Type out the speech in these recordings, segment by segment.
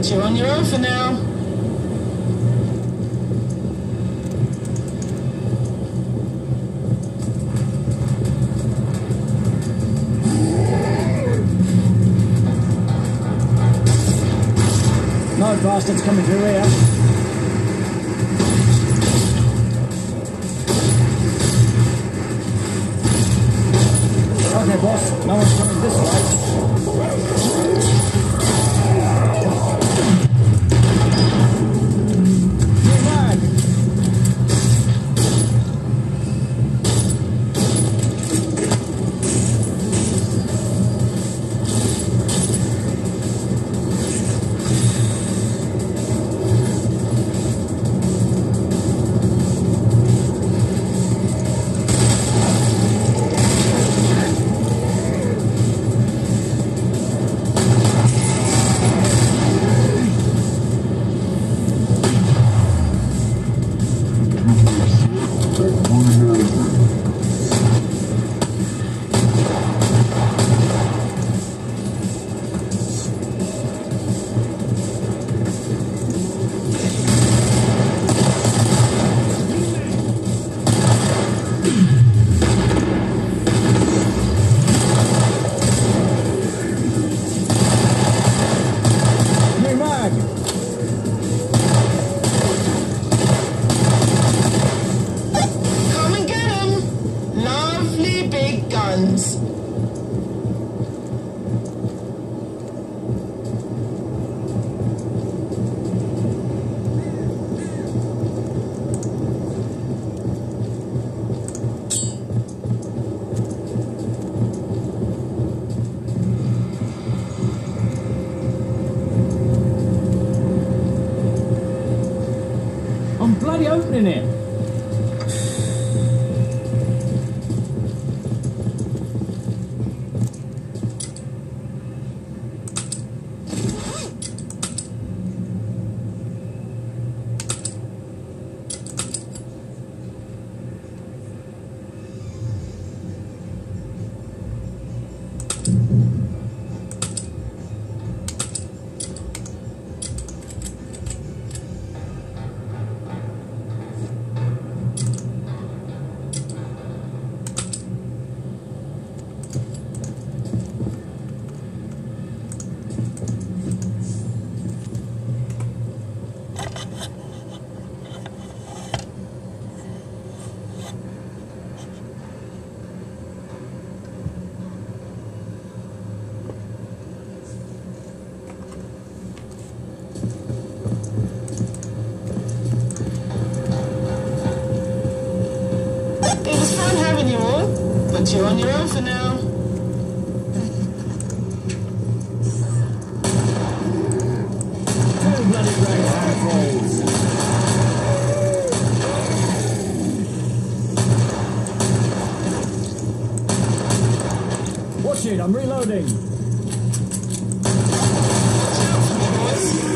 but you're on your own for now. No bastards coming through here. Okay, boss. No one's coming this way. New mag. Come and get 'em! Lovely big guns. I'm bloody opening it. It was fun having you all, but you're on your own for now. Two bloody great handfuls. Watch it, I'm reloading. Watch out for me, boys.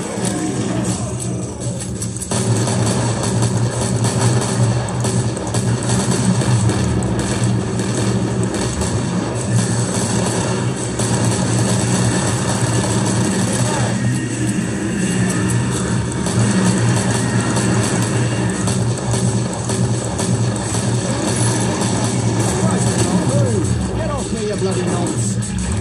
Get off me, you bloody nonce.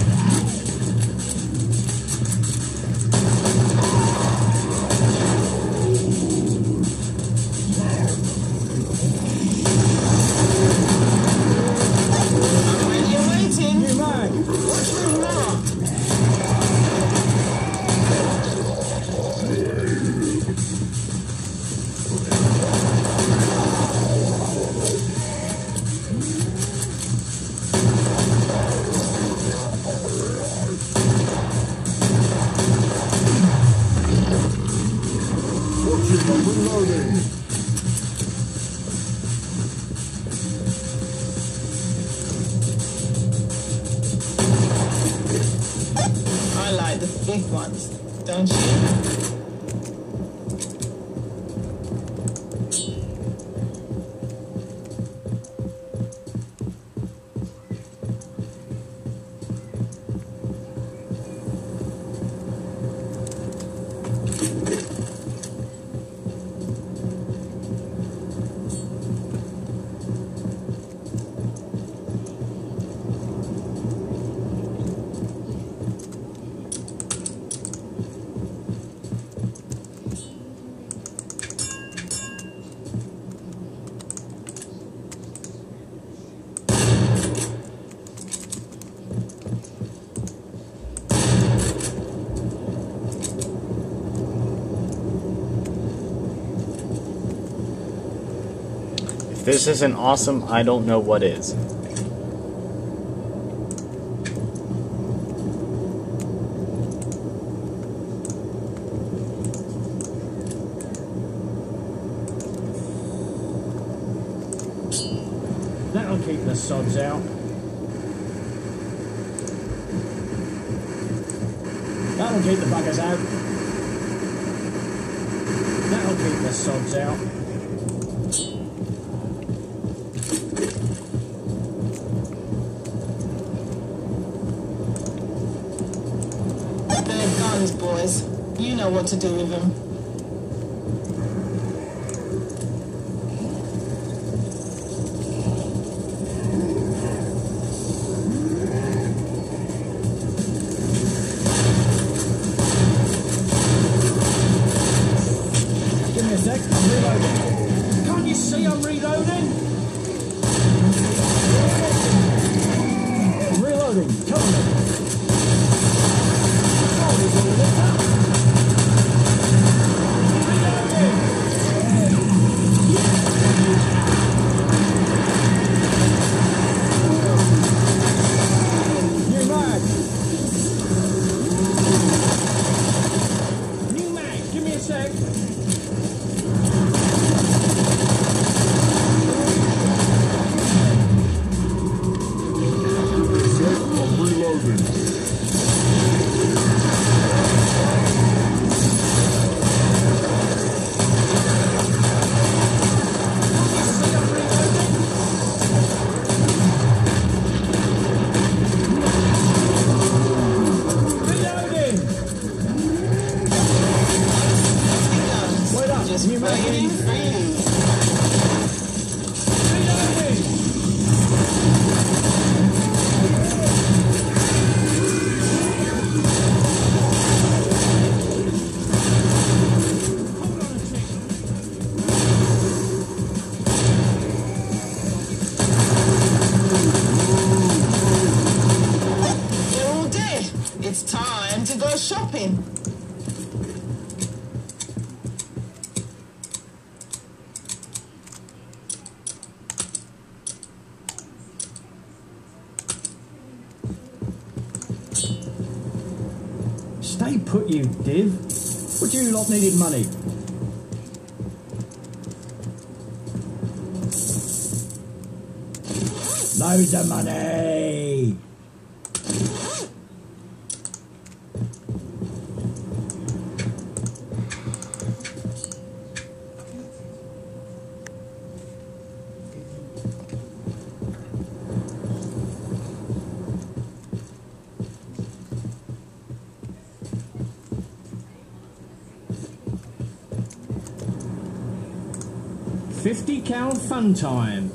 I'm ready and waiting. New mag. Watch me now. Watch it, I'm reloading. I like the big ones, don't you? If this isn't awesome, I don't know what is. That'll keep the sods out. That'll keep the buggers out. That'll keep the sods out. They're guns, boys. You know what to do with them. Give me a sec, I'm reloading. Can't you see I'm reloading? I'm reloading, cover me. Oh, he's all lit up. New mag. New mag, give me a sec. I'm reloading. Reloading. Wait up, Just new mag breathing in. freely. Reloading. Hold on a second. They're all dead. It's time to go shopping. Stay put, you div. What do you lot needed money? Loads of money. £50 fun time.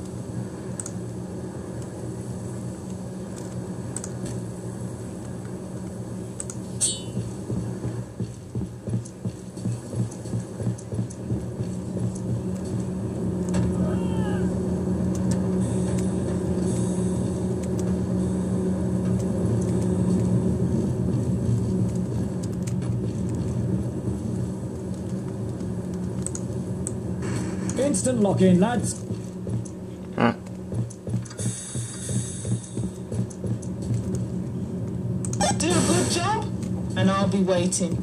Instant lock-in, lads. Huh. Do a good job, and I'll be waiting.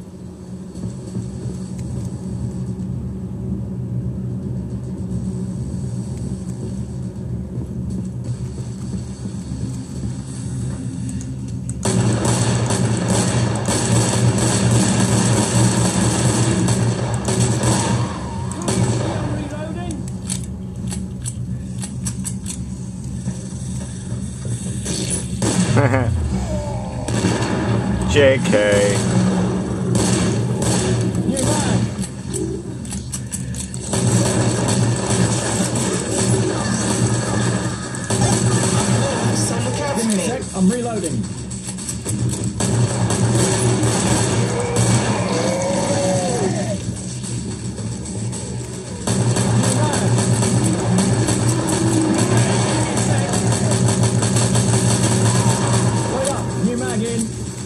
JK. New mag. So look out Give for me a me. sec, I'm reloading. Wait up, new mag in.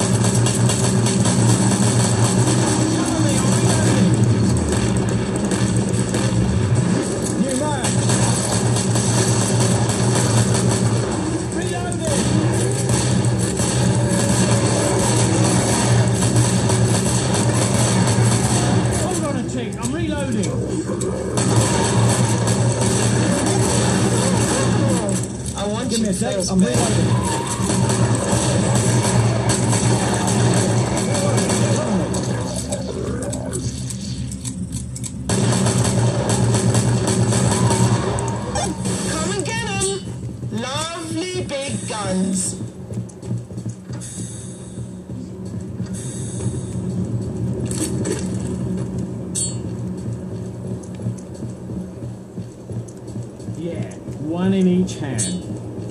Cover me, I'm reloading. New mag. sec, Those I'm bits. reloading. Come and get 'em! Lovely big guns. Yeah, one in each hand.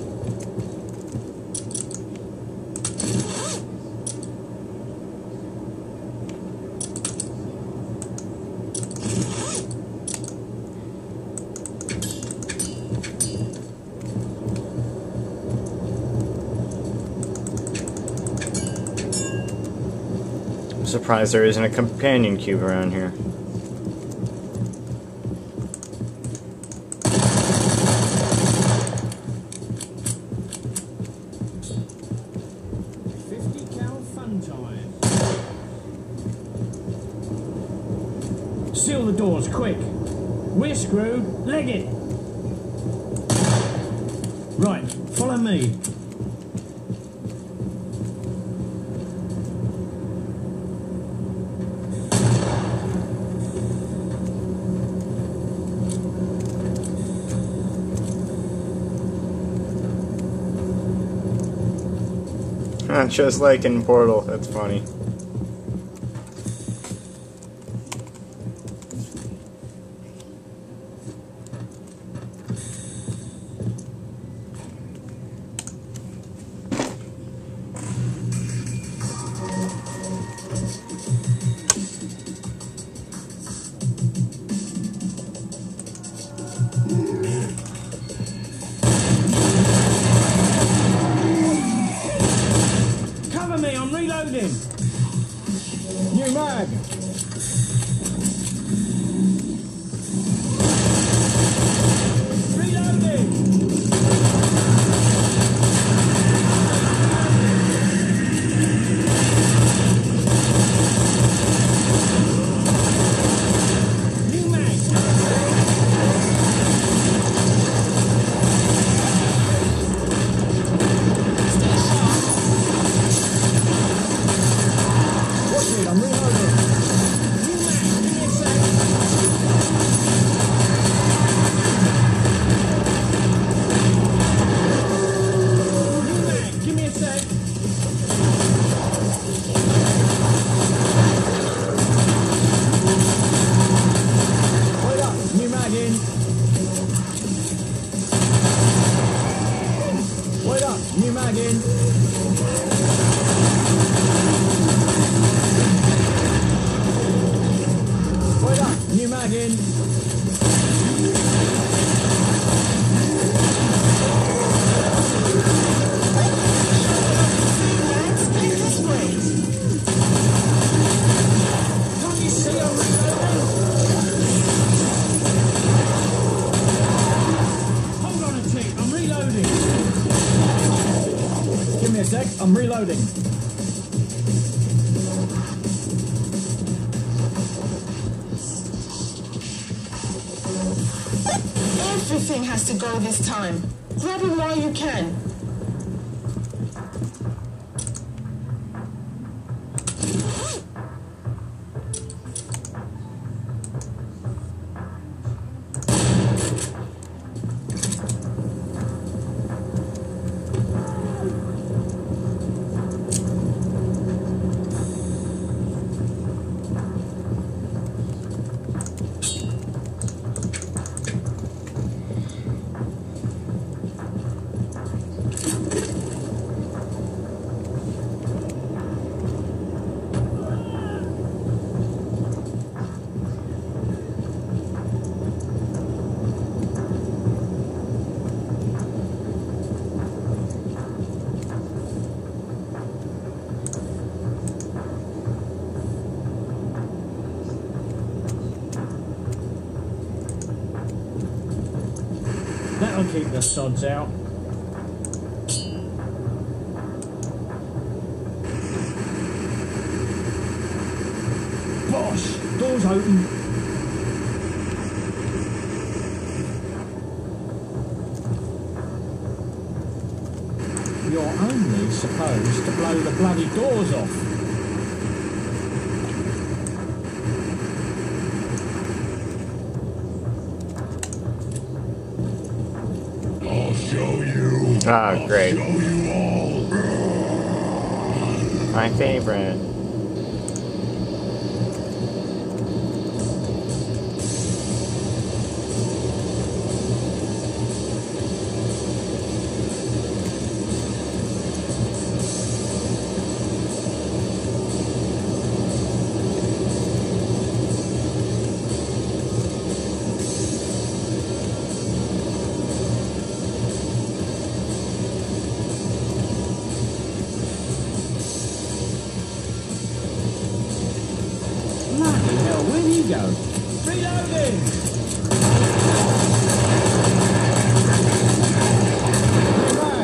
I'm surprised there isn't a companion cube around here. Seal the doors, quick! We're screwed, leg it! Right, follow me. Just like in Portal, that's funny. Cover me, I'm reloading! New mag! Reloading! New mag! Watch it, I'm reloading! New mag, give me a sec! New mag, give me a sec! Wait up, new mag in! Wait up, new mag in! Wait up, new mag in! Max, pick this way. Can't you see I'm reloading? Hold on a tick, I'm reloading! Give me a sec, I'm reloading. Everything has to go this time. Grab him while you can. That'll keep the sods out. Bosh! Doors open. suppose, to blow the bloody doors off. I'll show you. Ah, great. Show you all. My favorite. Bloody hell, where'd he go? Reloading! Right.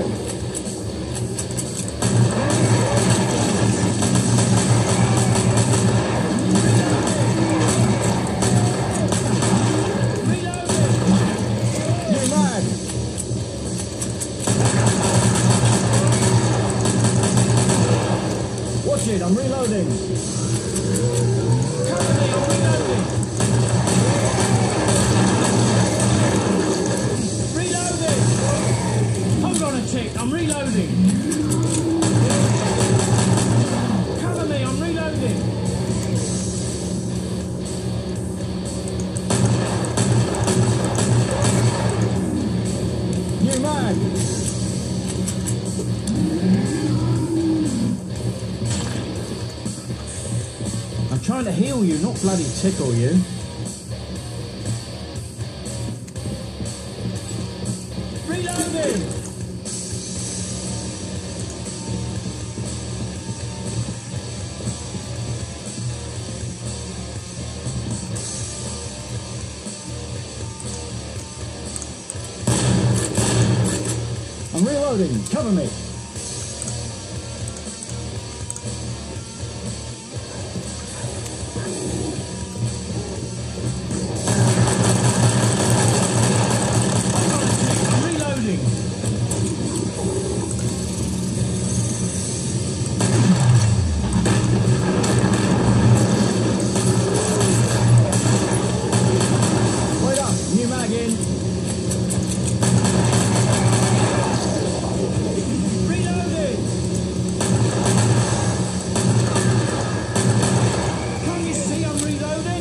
Reloading! New mag! Watch it, I'm reloading! Cover me, I'm reloading! Reloading! Hold on a tick, I'm reloading! Cover me, I'm reloading! New mag! I'm trying to heal you, not bloody tickle you. Reloading! I'm reloading, cover me. I'm reloading. Wait up, new mag in. Reloading. Can't you see I'm reloading?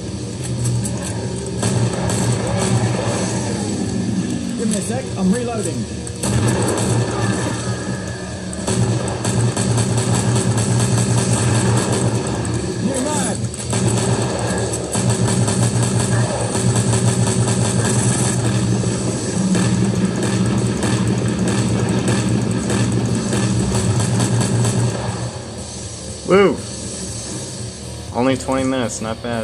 Give me a sec, I'm reloading. New mag. Woo! Only 20 minutes, not bad.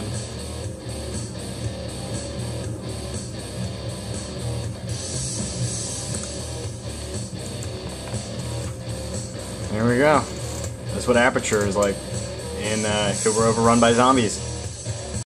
There we go. That's what Aperture is like in if it were overrun by zombies.